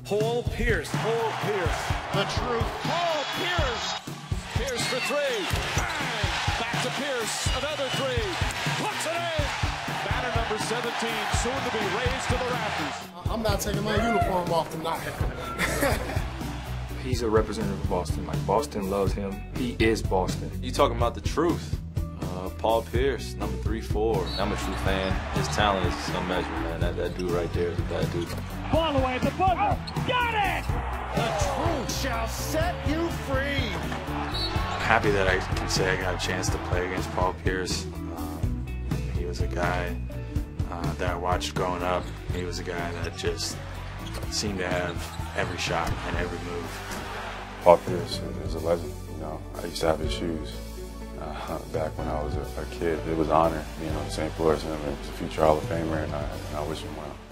Paul Pierce. Paul Pierce. The truth. Paul Pierce. Pierce for three. Bang! Back to Pierce. Another three. Puts it in. Batter number 17, soon to be raised to the rafters. I'm not taking my uniform off tonight. He's a representative of Boston. Like, Boston loves him. He is Boston. You talking about the truth. Paul Pierce, number 3-4. I'm a true fan. His talent is unmeasured, man. That dude right there is a bad dude. Ball away at the buzzer. Got it! The truth shall set you free. I'm happy that I can say I got a chance to play against Paul Pierce. He was a guy that I watched growing up. He was a guy that just seemed to have every shot and every move. Paul Pierce is a legend. You know, I used to have his shoes back when I was a kid. It was an honor being on the same floor as him. He's a future Hall of Famer, and I wish him well.